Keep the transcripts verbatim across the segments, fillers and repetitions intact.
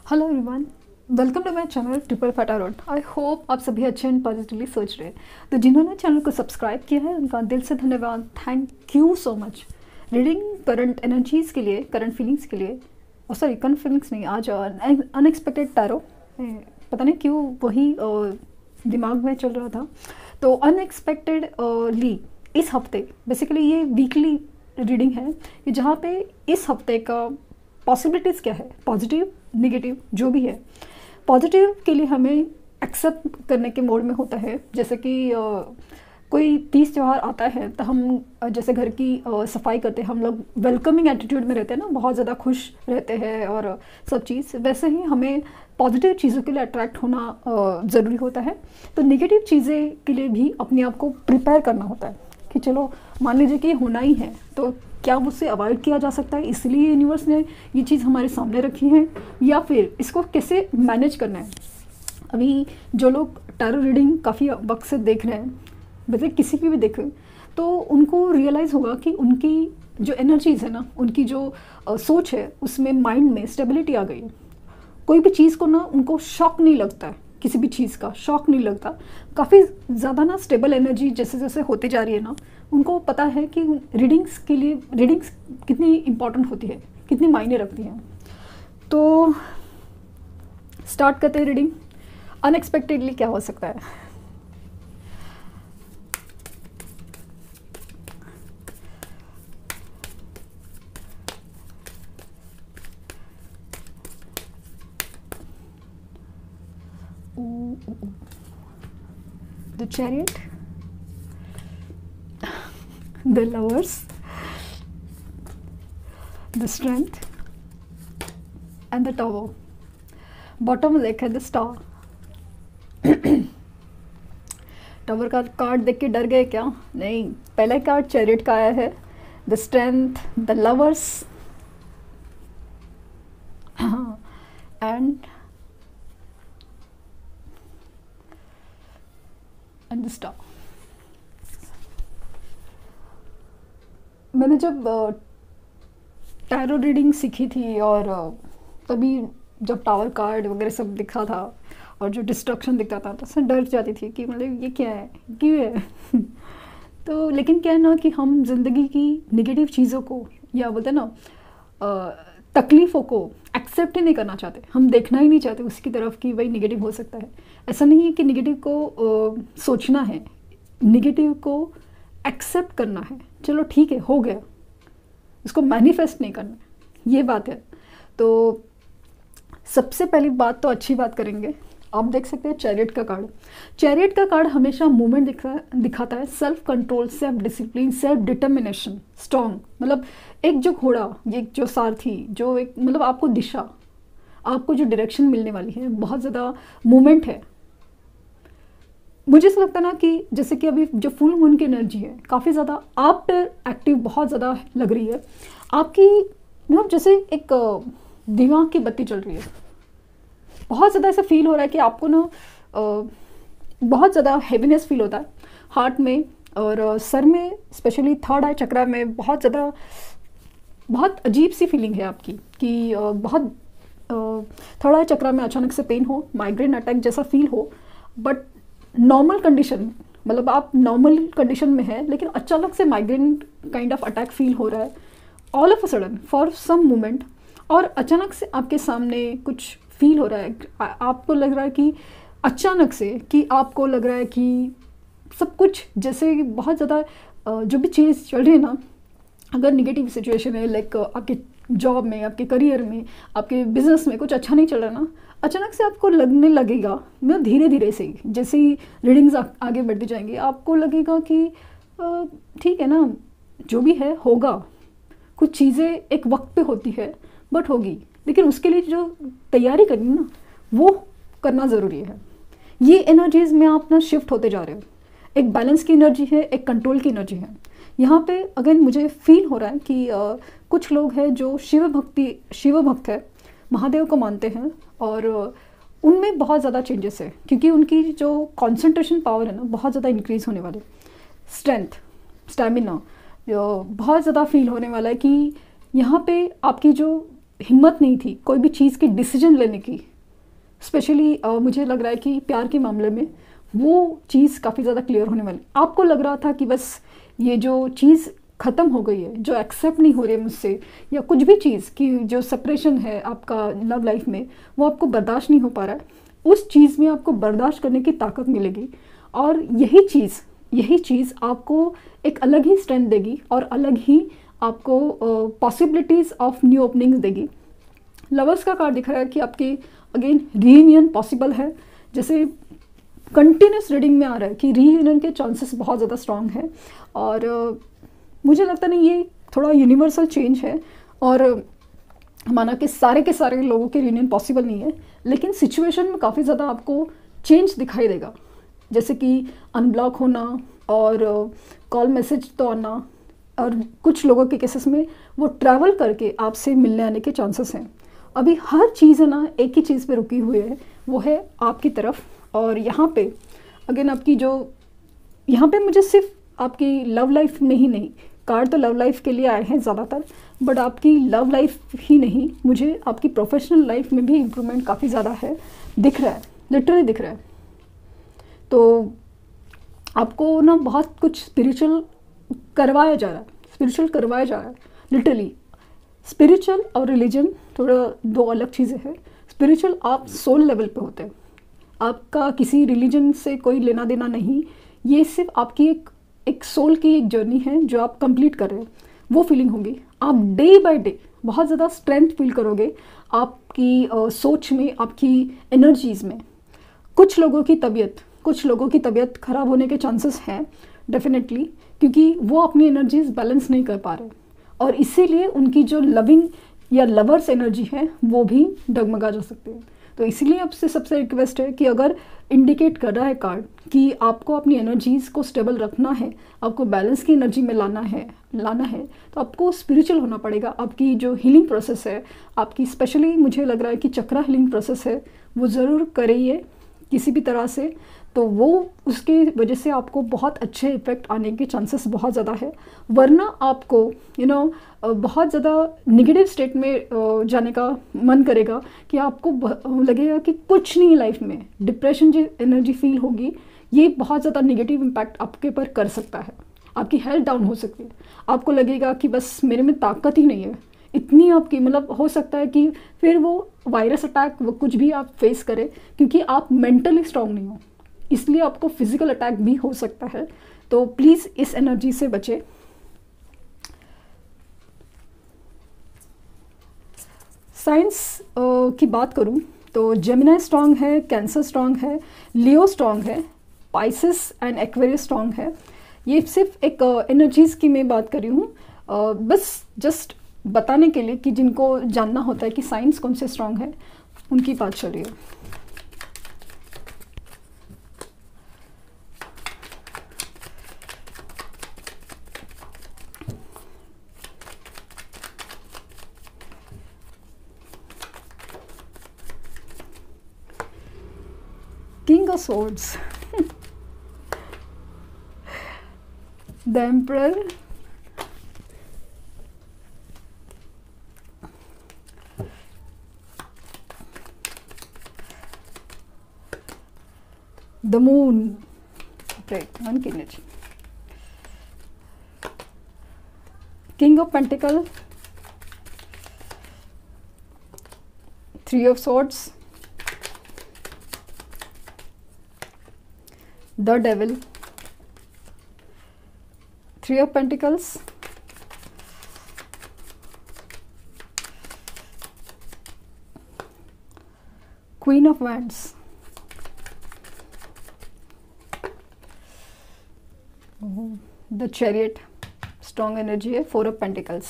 Hello everyone, welcome to my channel triple फटा road. I hope आप सभी अच्छे एंड पॉजिटिवली सोच रहे हैं। तो जिन्होंने चैनल को सब्सक्राइब किया है उनका दिल से धन्यवाद। Thank you so much. Reading current energies के लिए, करंट फीलिंग्स के लिए, और सॉरी करंट फीलिंग्स नहीं, आज अनएक्सपेक्टेड टैरो, पता नहीं क्यों वही uh, दिमाग में चल रहा था। तो अनएक्सपेक्टेडली इस हफ्ते, बेसिकली ये वीकली रीडिंग है कि जहाँ पे इस हफ्ते का पॉसिबिलिटीज़ क्या है, पॉजिटिव नेगेटिव जो भी है। पॉजिटिव के लिए हमें एक्सेप्ट करने के मोड में होता है। जैसे कि आ, कोई तीज त्यौहार आता है तो हम जैसे घर की आ, सफाई करते हैं, हम लोग वेलकमिंग एटीट्यूड में रहते हैं ना, बहुत ज़्यादा खुश रहते हैं और सब चीज़। वैसे ही हमें पॉजिटिव चीज़ों के लिए अट्रैक्ट होना ज़रूरी होता है। तो नेगेटिव चीज़ें के लिए भी अपने आप को प्रिपेयर करना होता है कि चलो मान लीजिए कि होना ही है तो क्या उससे अवॉइड किया जा सकता है, इसलिए यूनिवर्स ने ये चीज़ हमारे सामने रखी है, या फिर इसको कैसे मैनेज करना है। अभी जो लोग टैरो रीडिंग काफ़ी वक्त से देख रहे हैं, वैसे किसी की भी देखें तो उनको रियलाइज़ होगा कि उनकी जो एनर्जीज़ है ना, उनकी जो आ, सोच है, उसमें माइंड में स्टेबिलिटी आ गई है। कोई भी चीज़ को ना उनको शॉक नहीं लगता है, किसी भी चीज़ का शॉक नहीं लगता। काफ़ी ज़्यादा ना स्टेबल एनर्जी जैसे जैसे होती जा रही है ना, उनको पता है कि रीडिंग्स के लिए रीडिंग्स कितनी इम्पॉर्टेंट होती है, कितनी मायने रखती हैं। तो स्टार्ट करते हैं रीडिंग। अनएक्सपेक्टेडली क्या हो सकता है। The Chariot, the Lovers, the Strength and the Tower. Bottom में देखा है द स्टार। टावर का कार्ड देख के डर गए क्या? नहीं, पहला कार्ड चैरियट का आया है, the strength, the lovers and and the star. मैंने जब टैरो रीडिंग सीखी थी और तभी जब टावर कार्ड वगैरह सब दिखा था और जो डिस्ट्रक्शन दिखता था तो उससे डर जाती थी कि मतलब ये क्या है, क्यों है। तो लेकिन क्या है ना कि हम जिंदगी की नेगेटिव चीज़ों को, या बोलते हैं ना तकलीफ़ों को एक्सेप्ट ही नहीं करना चाहते, हम देखना ही नहीं चाहते उसकी तरफ कि वही नेगेटिव हो सकता है। ऐसा नहीं है कि नेगेटिव को आ, सोचना है, नेगेटिव को एक्सेप्ट करना है। चलो ठीक है, हो गया, उसको मैनिफेस्ट नहीं करना है, ये बात है। तो सबसे पहली बात तो अच्छी बात करेंगे। आप देख सकते हैं चैरियट का कार्ड। चैरियट का कार्ड हमेशा मूवमेंट दिखा दिखाता है, self control, self discipline, self determination, strong. मतलब एक जो घोड़ा, एक जो सारथी, जो एक मतलब आपको दिशा, आपको जो डायरेक्शन मिलने वाली है, बहुत ज़्यादा मूवमेंट है। मुझे ऐसा लगता है ना कि जैसे कि अभी जो फुल मून की एनर्जी है, काफ़ी ज़्यादा आप पे एक्टिव बहुत ज़्यादा लग रही है। आपकी मतलब जैसे एक दिमाग की बत्ती चल रही है, बहुत ज़्यादा ऐसा फील हो रहा है कि आपको ना बहुत ज़्यादा हैवीनेस फील होता है हार्ट में और सर में, स्पेशली थर्ड आई चक्रा में बहुत ज़्यादा, बहुत अजीब सी फीलिंग है आपकी कि बहुत थर्ड आई चक्रा में अचानक से पेन हो, माइग्रेन अटैक जैसा फील हो। बट नॉर्मल कंडीशन, मतलब आप नॉर्मल कंडीशन में है, लेकिन अचानक से migraine kind of attack feel हो रहा है all of a sudden for some moment, और अचानक से आपके सामने कुछ फील हो रहा है। आपको लग रहा है कि अचानक से कि आपको लग रहा है कि सब कुछ जैसे बहुत ज़्यादा जो भी चीज़ चल रही है ना, अगर निगेटिव सिचुएशन है, लाइक आपके जॉब में, आपके करियर में, आपके बिजनेस में कुछ अच्छा नहीं चल रहा ना, अचानक से आपको लगने लगेगा, मतलब धीरे धीरे से ही जैसे ही रीडिंग्स आगे बढ़ती जाएंगी, आपको लगेगा कि ठीक है ना, जो भी है होगा। कुछ चीज़ें एक वक्त पे होती है बट होगी, लेकिन उसके लिए जो तैयारी करनी ना, वो करना ज़रूरी है। ये एनर्जीज़ में आप ना शिफ्ट होते जा रहे हो। एक बैलेंस की एनर्जी है, एक कंट्रोल की एनर्जी है। यहाँ पे अगर मुझे फील हो रहा है कि आ, कुछ लोग हैं जो शिव भक्ति शिव भक्त है, महादेव को मानते हैं, और उनमें बहुत ज़्यादा चेंजेस है क्योंकि उनकी जो कॉन्सेंट्रेशन पावर है ना, बहुत ज़्यादा इंक्रीज़ होने वाले। स्ट्रेंथ, स्टेमिना बहुत ज़्यादा फील होने वाला है कि यहाँ पे आपकी जो हिम्मत नहीं थी कोई भी चीज़ की डिसीजन लेने की। स्पेशली मुझे लग रहा है कि प्यार के मामले में वो चीज़ काफ़ी ज़्यादा क्लियर होने वाली। आपको लग रहा था कि बस ये जो चीज़ ख़त्म हो गई है, जो एक्सेप्ट नहीं हो रही है मुझसे, या कुछ भी चीज़ की जो सेपरेशन है आपका लव लाइफ में, वो आपको बर्दाश्त नहीं हो पा रहा है। उस चीज़ में आपको बर्दाश्त करने की ताकत मिलेगी, और यही चीज़ यही चीज़ आपको एक अलग ही स्ट्रेंथ देगी और अलग ही आपको पॉसिबिलिटीज़ ऑफ न्यू ओपनिंग्स देगी। लवर्स का कार्ड दिख रहा है कि आपकी अगेन रीयूनियन पॉसिबल है। जैसे कंटिन्यूस रीडिंग में आ रहा है कि रीयूनियन के चांसेस बहुत ज़्यादा स्ट्रांग है, और uh, मुझे लगता नहीं ये थोड़ा यूनिवर्सल चेंज है, और माना कि सारे के सारे लोगों के रीयूनियन पॉसिबल नहीं है, लेकिन सिचुएशन में काफ़ी ज़्यादा आपको चेंज दिखाई देगा। जैसे कि अनब्लॉक होना और कॉल मैसेज तो आना, और कुछ लोगों के केसेस में वो ट्रैवल करके आपसे मिलने आने के चांसेस हैं। अभी हर चीज़ है ना एक ही चीज़ पे रुकी हुई है, वो है आपकी तरफ। और यहाँ पे अगेन आपकी जो यहाँ पे मुझे सिर्फ आपकी लव लाइफ में ही नहीं, कार्ड तो लव लाइफ के लिए आए हैं ज़्यादातर, बट आपकी लव लाइफ ही नहीं, मुझे आपकी प्रोफेशनल लाइफ में भी इम्प्रूवमेंट काफ़ी ज़्यादा है दिख रहा है, लिटरली दिख रहा है। तो आपको ना बहुत कुछ स्पिरिचुअल करवाया जा रहा है, स्पिरिचुअल करवाया जा रहा है लिटरली। स्पिरिचुअल और रिलीजन थोड़ा दो अलग चीज़ें हैं। स्पिरिचुअल आप सोल लेवल पे होते हैं, आपका किसी रिलीजन से कोई लेना देना नहीं, ये सिर्फ आपकी एक एक सोल की एक जर्नी है जो आप कंप्लीट कर रहे हैं। वो फीलिंग होगी, आप डे बाय डे बहुत ज़्यादा स्ट्रेंथ फील करोगे आपकी uh, सोच में, आपकी एनर्जीज़ में। कुछ लोगों की तबीयत कुछ लोगों की तबीयत ख़राब होने के चांसेस हैं डेफिनेटली, क्योंकि वो अपनी एनर्जीज बैलेंस नहीं कर पा रहे, और इसीलिए उनकी जो लविंग या लवर्स एनर्जी है वो भी डगमगा जा सकती है। तो इसीलिए आपसे सबसे रिक्वेस्ट है कि अगर इंडिकेट कर रहा है कार्ड कि आपको अपनी एनर्जीज़ को स्टेबल रखना है, आपको बैलेंस की एनर्जी में लाना है लाना है तो आपको स्पिरिचुअल होना पड़ेगा। आपकी जो हीलिंग प्रोसेस है, आपकी स्पेशली मुझे लग रहा है कि चक्रा हीलिंग प्रोसेस है, वो ज़रूर करिए किसी भी तरह से, तो वो उसकी वजह से आपको बहुत अच्छे इफेक्ट आने के चांसेस बहुत ज़्यादा है। वरना आपको यू you नो know, बहुत ज़्यादा नेगेटिव स्टेट में जाने का मन करेगा कि आपको लगेगा कि कुछ नहीं लाइफ में, डिप्रेशन जो एनर्जी फील होगी ये बहुत ज़्यादा नेगेटिव इम्पैक्ट आपके ऊपर कर सकता है, आपकी हेल्थ डाउन हो सकती है। आपको लगेगा कि बस मेरे में ताकत ही नहीं है इतनी आपकी, मतलब हो सकता है कि फिर वो वायरस अटैक वो कुछ भी आप फेस करें, क्योंकि आप मेंटली स्ट्रांग नहीं हो, इसलिए आपको फिजिकल अटैक भी हो सकता है। तो प्लीज़ इस एनर्जी से बचें। साइंस की बात करूं तो जेमिनी स्ट्रांग है, कैंसर स्ट्रांग है, लियो स्ट्रांग है, पाइसेस एंड एक्वेरियस स्ट्रांग है। ये सिर्फ एक एनर्जीज़ की मैं बात कर रही हूँ, बस जस्ट बताने के लिए कि जिनको जानना होता है कि साइंस कौन से स्ट्रांग है उनकी बात चल रही है। King of Swords, the Emperor, the Moon, break one energy, King of Pentacles, Three of Swords, the Devil, Three of Pentacles, Queen of Wands, the Chariot, strong energy है, Four of Pentacles।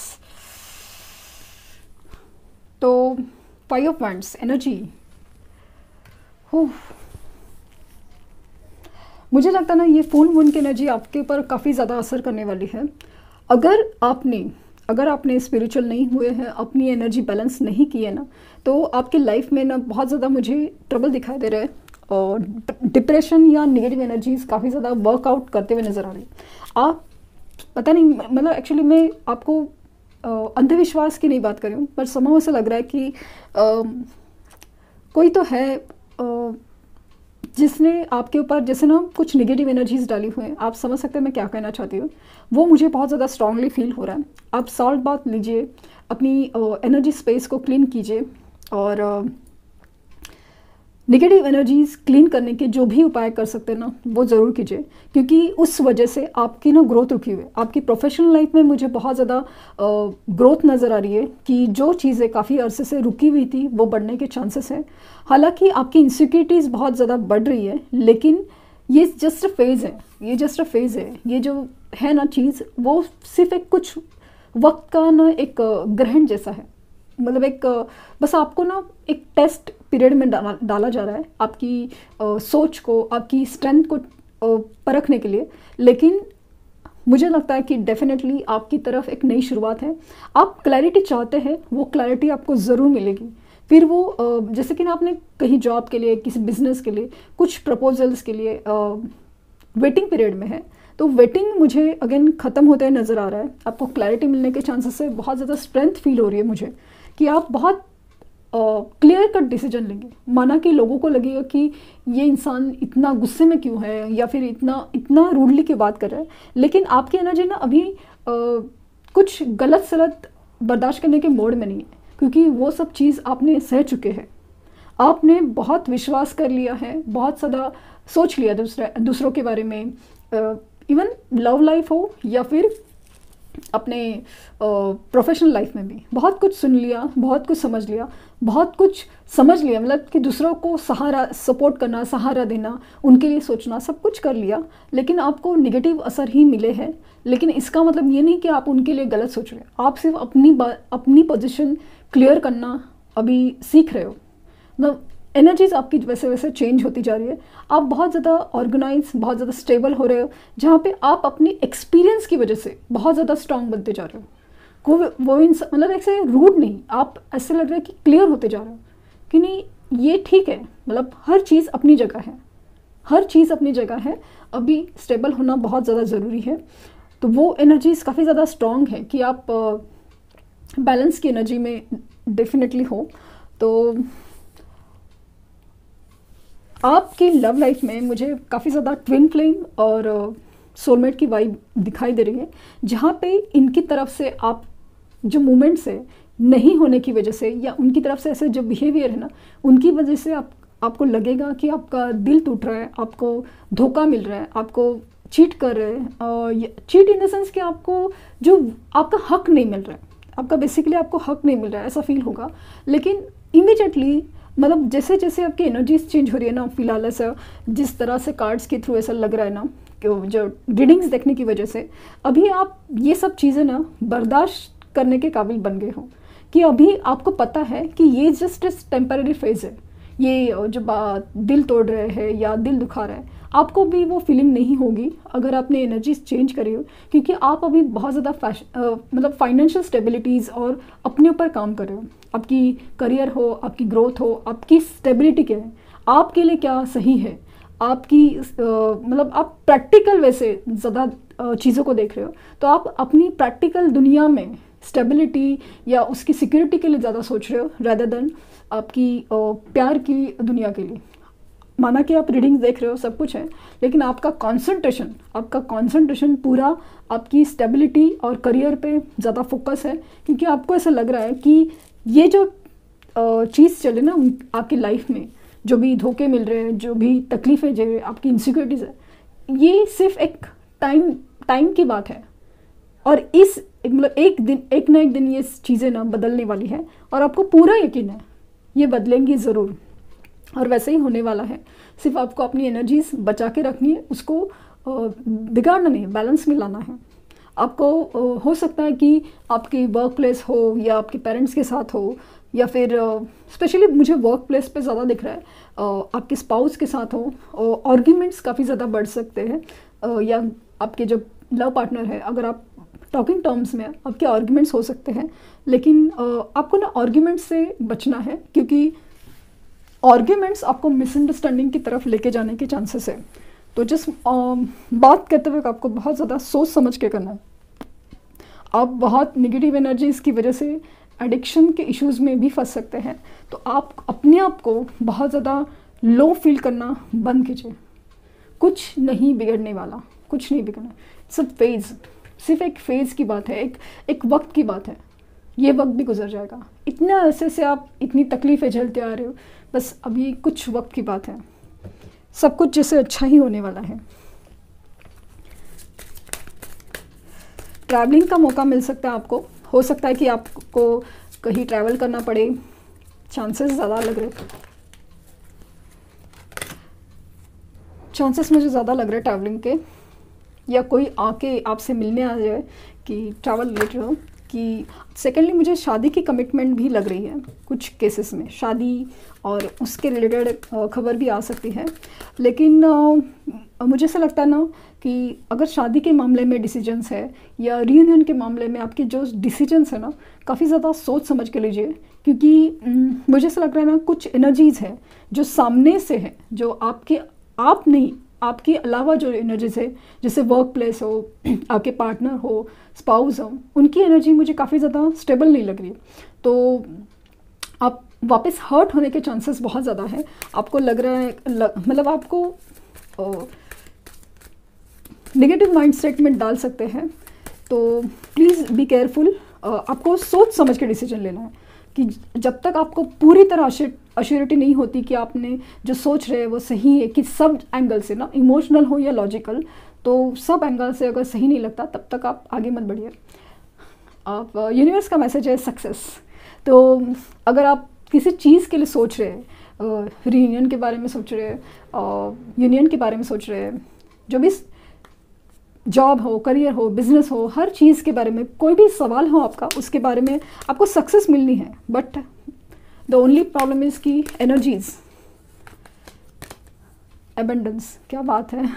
तो Five of Wands energy, मुझे लगता है ना ये full moon की energy आपके ऊपर काफ़ी ज़्यादा असर करने वाली है। अगर आपने अगर आपने स्पिरिचुअल नहीं हुए हैं, अपनी एनर्जी बैलेंस नहीं की है ना, तो आपकी लाइफ में ना बहुत ज़्यादा मुझे ट्रबल दिखाई दे रहा है, और डिप्रेशन या नेगेटिव एनर्जीज काफ़ी ज़्यादा वर्कआउट करते हुए नज़र आ रही है। आप पता नहीं, मतलब एक्चुअली मैं आपको अंधविश्वास की नहीं बात कर रही हूँ, पर समझ से लग रहा है कि आ, कोई तो है आ, जिसने आपके ऊपर जैसे ना कुछ नेगेटिव एनर्जीज डाली हुई हैं। आप समझ सकते हैं मैं क्या कहना चाहती हूँ। वो मुझे बहुत ज़्यादा स्ट्रांगली फील हो रहा है। आप सॉल्ट बाथ लीजिए, अपनी एनर्जी स्पेस को क्लीन कीजिए और नेगेटिव एनर्जीज क्लीन करने के जो भी उपाय कर सकते हैं ना वो ज़रूर कीजिए, क्योंकि उस वजह से आपकी ना ग्रोथ रुकी हुई है। आपकी प्रोफेशनल लाइफ में मुझे बहुत ज़्यादा ग्रोथ नज़र आ रही है कि जो चीज़ें काफ़ी अरसे से रुकी हुई थी वो बढ़ने के चांसेस हैं। हालांकि आपकी इनसिक्योरिटीज़ बहुत ज़्यादा बढ़ रही है, लेकिन ये जस्ट अ फेज़ है, ये जस्ट अ फेज़ है। ये जो है ना चीज़ वो सिर्फ एक कुछ वक्त का ना एक ग्रहण जैसा है। मतलब एक बस आपको ना एक टेस्ट पीरियड में डाला डाला जा रहा है आपकी आ, सोच को, आपकी स्ट्रेंथ को आ, परखने के लिए। लेकिन मुझे लगता है कि डेफिनेटली आपकी तरफ एक नई शुरुआत है। आप क्लैरिटी चाहते हैं, वो क्लैरिटी आपको ज़रूर मिलेगी। फिर वो आ, जैसे कि ना आपने कहीं जॉब के लिए, किसी बिजनेस के लिए, कुछ प्रपोजल्स के लिए वेटिंग पीरियड में है, तो वेटिंग मुझे अगेन ख़त्म होते नज़र आ रहा है। आपको क्लैरिटी मिलने के चांसेस है, बहुत ज़्यादा स्ट्रेंथ फील हो रही है मुझे कि आप बहुत क्लियर कट डिसीजन लेंगे। माना कि लोगों को लगेगा कि ये इंसान इतना गुस्से में क्यों है या फिर इतना इतना रूडली क्यों बात कर रहा है, लेकिन आपकी एनर्जी ना अभी आ, कुछ गलत सलत बर्दाश्त करने के मोड में नहीं है, क्योंकि वो सब चीज़ आपने सह चुके हैं। आपने बहुत विश्वास कर लिया है, बहुत ज़्यादा सोच लिया दूसरे दूसरों के बारे में, इवन लव लाइफ हो या फिर अपने प्रोफेशनल लाइफ में भी बहुत कुछ सुन लिया, बहुत कुछ समझ लिया, बहुत कुछ समझ लिया। मतलब कि दूसरों को सहारा सपोर्ट करना, सहारा देना, उनके लिए सोचना, सब कुछ कर लिया, लेकिन आपको नेगेटिव असर ही मिले हैं। लेकिन इसका मतलब ये नहीं कि आप उनके लिए गलत सोच रहे हो। आप सिर्फ अपनी अपनी पोजीशन क्लियर करना अभी सीख रहे हो। मतलब एनर्जीज आपकी वैसे वैसे चेंज होती जा रही है। आप बहुत ज़्यादा ऑर्गेनाइज, बहुत ज़्यादा स्टेबल हो रहे हो, जहाँ पे आप अपनी एक्सपीरियंस की वजह से बहुत ज़्यादा स्ट्रांग बनते जा रहे हो। को वो इंसान मतलब ऐसे रूड नहीं, आप ऐसे लग रहा है कि क्लियर होते जा रहे हो कि नहीं ये ठीक है। मतलब हर चीज़ अपनी जगह है, हर चीज़ अपनी जगह है। अभी स्टेबल होना बहुत ज़्यादा ज़रूरी है। तो वो एनर्जीज काफ़ी ज़्यादा स्ट्रांग है कि आप बैलेंस की एनर्जी में डेफिनेटली हो। तो आपकी लव लाइफ में मुझे काफ़ी ज़्यादा ट्विन फ्लेम और सोलमेट की वाइब दिखाई दे रही है, जहाँ पे इनकी तरफ से आप जो मोमेंट्स है नहीं होने की वजह से, या उनकी तरफ से ऐसे जो बिहेवियर है ना उनकी वजह से आप आपको लगेगा कि आपका दिल टूट रहा है, आपको धोखा मिल रहा है, आपको चीट कर रहे हैं। चीट इन द सेंस कि आपको जो आपका हक नहीं मिल रहा है, आपका बेसिकली आपको हक नहीं मिल रहा है, ऐसा फील होगा। लेकिन इमीडिएटली मतलब जैसे जैसे आपकी एनर्जीज चेंज हो रही है ना, फिलहाल ऐसा जिस तरह से कार्ड्स के थ्रू ऐसा लग रहा है ना कि जो रीडिंग्स देखने की वजह से अभी आप ये सब चीज़ें ना बर्दाश्त करने के काबिल बन गए हो, कि अभी आपको पता है कि ये जस्ट टेम्पररी फेज है। ये जो बात दिल तोड़ रहे हैं या दिल दुखा रहा है, आपको भी वो फीलिंग नहीं होगी अगर आपने एनर्जीज चेंज करी हो, क्योंकि आप अभी बहुत ज़्यादा मतलब फाइनेंशियल स्टेबिलिटीज़ और अपने ऊपर काम कर रहे हो। आपकी करियर हो, आपकी ग्रोथ हो, आपकी स्टेबिलिटी क्या है, आपके लिए क्या सही है, आपकी मतलब आप प्रैक्टिकल वैसे ज़्यादा चीज़ों को देख रहे हो। तो आप अपनी प्रैक्टिकल दुनिया में स्टेबिलिटी या उसकी सिक्योरिटी के लिए ज़्यादा सोच रहे हो रादर देन आपकी प्यार की दुनिया के लिए। माना कि आप रीडिंग्स देख रहे हो, सब कुछ है, लेकिन आपका कंसंट्रेशन आपका कंसंट्रेशन पूरा आपकी स्टेबिलिटी और करियर पे ज़्यादा फोकस है, क्योंकि आपको ऐसा लग रहा है कि ये जो चीज़ चले ना आपकी लाइफ में, जो भी धोखे मिल रहे हैं, जो भी तकलीफ़ें जो आपकी इनसिक्योरिटीज़ है, ये सिर्फ एक टाइम टाइम की बात है। और इस मतलब एक दिन एक ना एक दिन ये चीज़ें ना बदलने वाली है, और आपको पूरा यकीन है ये बदलेंगी ज़रूर, और वैसे ही होने वाला है। सिर्फ आपको अपनी एनर्जीज बचा के रखनी है, उसको बिगाड़ना नहीं, बैलेंस में लाना है। आपको हो सकता है कि आपकी वर्क प्लेस हो या आपके पेरेंट्स के साथ हो, या फिर स्पेशली मुझे वर्क प्लेस पे ज़्यादा दिख रहा है, आपके स्पाउस के साथ हो, आर्ग्यूमेंट्स काफ़ी ज़्यादा बढ़ सकते हैं, या आपके जो लव पार्टनर है, अगर आप टॉकिंग टर्म्स में आपके आर्ग्यूमेंट्स हो सकते हैं। लेकिन आपको ना आर्ग्यूमेंट्स से बचना है, क्योंकि आर्ग्यूमेंट्स आपको मिसअंडरस्टैंडिंग की तरफ लेके जाने के चांसेस है। तो जिस बात करते वक्त आपको बहुत ज़्यादा सोच समझ के करना है। आप बहुत निगेटिव एनर्जीज़ की वजह से एडिक्शन के इश्यूज़ में भी फंस सकते हैं। तो आप अपने आप को बहुत ज़्यादा लो फील करना बंद कीजिए। कुछ नहीं बिगड़ने वाला, कुछ नहीं बिगड़ना। सिर्फ फेज़, सिर्फ एक फेज़ की बात है, एक एक वक्त की बात है। ये वक्त भी गुजर जाएगा। इतना अरसे से आप इतनी तकलीफ़ें झेलते आ रहे हो, बस अभी कुछ वक्त की बात है। सब कुछ जैसे अच्छा ही होने वाला है। ट्रैवलिंग का मौका मिल सकता है आपको। हो सकता है कि आपको कहीं ट्रैवल करना पड़े, चांसेस ज़्यादा लग रहे चांसेस मुझे ज़्यादा लग रहे ट्रैवलिंग के, या कोई आके आपसे मिलने आ जाए कि ट्रैवल रिलेटेड हो। कि सेकेंडली मुझे शादी की कमिटमेंट भी लग रही है कुछ केसेस में, शादी और उसके रिलेटेड खबर भी आ सकती है। लेकिन आ, मुझे ऐसा लगता है ना कि अगर शादी के मामले में डिसीजंस है या रीयूनियन के मामले में आपके जो डिसीजंस है ना, काफ़ी ज़्यादा सोच समझ के लीजिए। क्योंकि न, मुझे ऐसा लग रहा है ना, कुछ एनर्जीज़ है जो सामने से है, जो आपके आप नहीं, आपके अलावा जो एनर्जीज है, जैसे वर्क प्लेस हो, आपके पार्टनर हो, स्पाउस हो, उनकी एनर्जी मुझे काफ़ी ज़्यादा स्टेबल नहीं लग रही। तो आप वापस हर्ट होने के चांसेस बहुत ज़्यादा है। आपको लग रहा है लग, मतलब आपको नेगेटिव माइंड सेट में डाल सकते हैं। तो प्लीज़ बी केयरफुल। आपको सोच समझ के डिसीजन लेना है कि जब तक आपको पूरी तरह अश्योरिटी नहीं होती कि आपने जो सोच रहे हैं वो सही है, कि सब एंगल से ना, इमोशनल हो या लॉजिकल, तो सब एंगल से अगर सही नहीं लगता तब तक आप आगे मत बढ़िए। आप यूनिवर्स का मैसेज है सक्सेस। तो अगर आप किसी चीज़ के लिए सोच रहे हैं, रीयूनियन के बारे में सोच रहे हैं, यूनियन के बारे में सोच रहे हैं, जो भी जॉब हो, करियर हो, बिजनेस हो, हर चीज़ के बारे में कोई भी सवाल हो आपका, उसके बारे में आपको सक्सेस मिलनी है। But the only problem is की एनर्जीज, एबंडेंस, क्या बात है।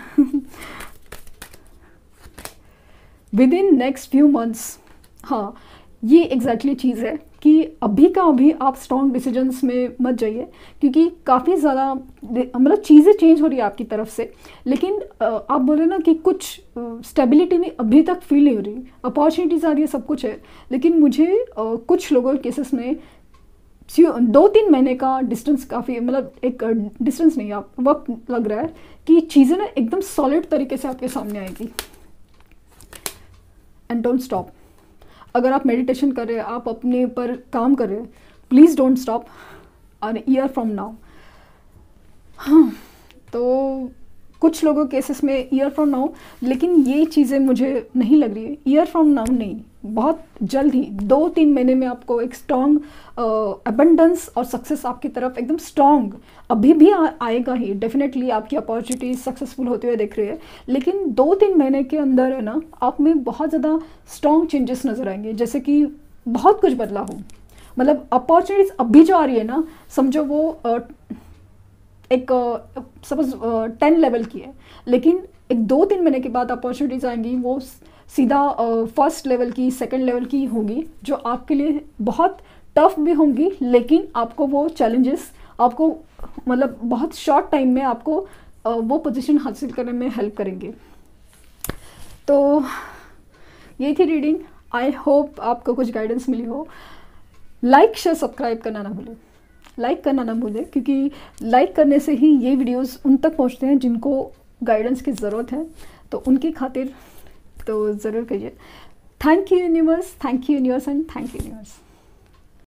Within next few months, हाँ ये एग्जैक्टली exactly चीज़ है कि अभी का अभी आप स्ट्रॉन्ग डिसीजंस में मत जाइए, क्योंकि काफ़ी ज़्यादा मतलब चीज़ें चेंज हो रही है आपकी तरफ से। लेकिन आप बोले ना कि कुछ स्टेबिलिटी नहीं अभी तक फील नहीं हो रही, अपॉर्चुनिटीज़ आ रही है, सब कुछ है, लेकिन मुझे कुछ लोगों के केसेस में दो तीन महीने का डिस्टेंस, काफ़ी मतलब एक डिस्टेंस नहीं, आप वक्त लग रहा है कि चीज़ें ना एकदम सॉलिड तरीके से आपके सामने आएगी। And don't stop. अगर आप मेडिटेशन कर रहे हैं, आप अपने ऊपर काम कर रहे हैं, please don't stop an year from now. हाँ, तो कुछ लोगों केसेस में ईयर फ्रॉम नाउ, लेकिन ये चीज़ें मुझे नहीं लग रही है ईयर फ्रॉम नाउ नहीं, बहुत जल्द ही दो तीन महीने में आपको एक स्ट्रॉन्ग अबंडेंस और सक्सेस आपकी तरफ एकदम स्ट्रॉन्ग अभी भी आ, आएगा ही। डेफिनेटली आपकी अपॉर्चुनिटी सक्सेसफुल होते हुए दिख रही है, लेकिन दो तीन महीने के अंदर है ना, आप में बहुत ज़्यादा स्ट्रॉन्ग चेंजेस नज़र आएंगे, जैसे कि बहुत कुछ बदला हो। मतलब अपॉर्चुनिटीज़ अभी जो आ रही है ना, समझो वो uh, एक सपोज टेन लेवल की है, लेकिन एक दो तीन महीने के बाद अपॉर्चुनिटीज़ आएंगी, वो सीधा फर्स्ट लेवल की, सेकंड लेवल की होगी, जो आपके लिए बहुत टफ भी होंगी, लेकिन आपको वो चैलेंजेस आपको मतलब बहुत शॉर्ट टाइम में आपको uh, वो पोजीशन हासिल करने में हेल्प करेंगे। तो ये थी रीडिंग। आई होप आपको कुछ गाइडेंस मिली हो। लाइक शेयर सब्सक्राइब करना ना भूलें, लाइक करना ना भूलें, क्योंकि लाइक करने से ही ये वीडियोस उन तक पहुंचते हैं जिनको गाइडेंस की ज़रूरत है, तो उनकी खातिर तो ज़रूर करिए। Thank you universe, thank you universe and thank you universe.